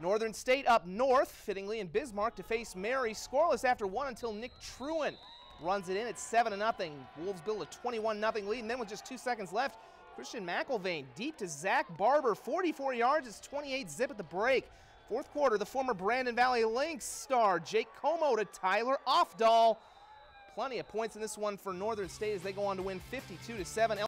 Northern State up north, fittingly in Bismarck to face Mary. Scoreless after one until Nick Truant runs it in at 7-0. Wolves build a 21-0 lead, and then with just 2 seconds left, Christian McIlvain deep to Zach Barber, 44 yards. It's 28-zip at the break. Fourth quarter, the former Brandon Valley Lynx star Jake Como to Tyler Offdahl. Plenty of points in this one for Northern State as they go on to win 52-7.